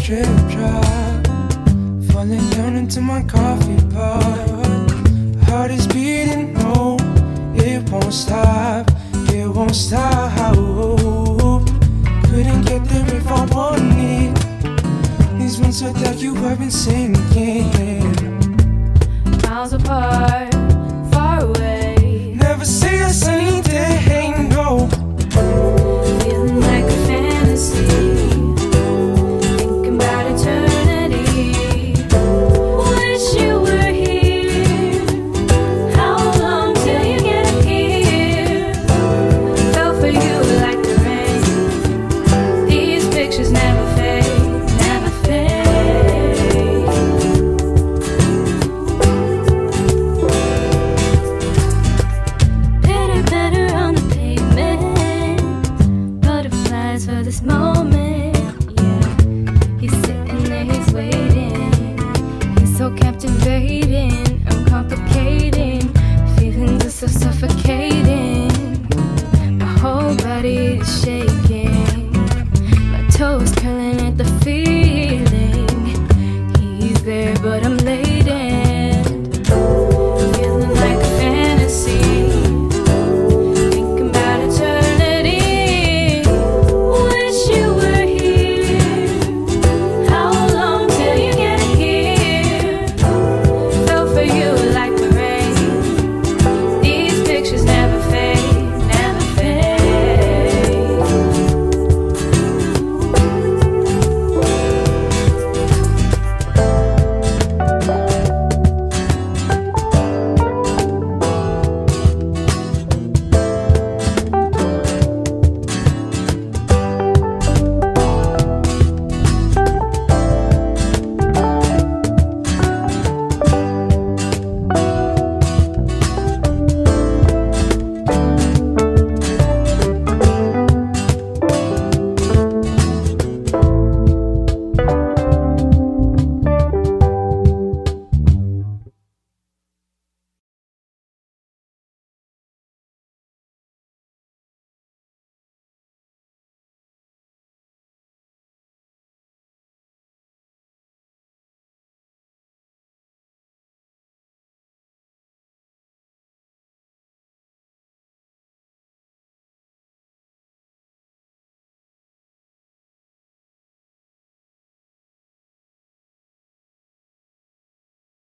drip drop, falling down into my coffee pot. Heart is beating, no, it won't stop, it won't stop. Couldn't get there if I wanted. These months without you I've been sinking. Miles apart, far away. Never see us any day, no. Feeling like a fantasy, thinking about eternity. Wish you were here. How long till you get here? Fell for you like the rain. These pictures never fade, never fade. Pitter patter on the pavement, butterflies for this moment. Yeah, he's sitting there, he's waiting. He's so captivating, I'm complicating. Feelings are so suffocating. My whole body is shaking.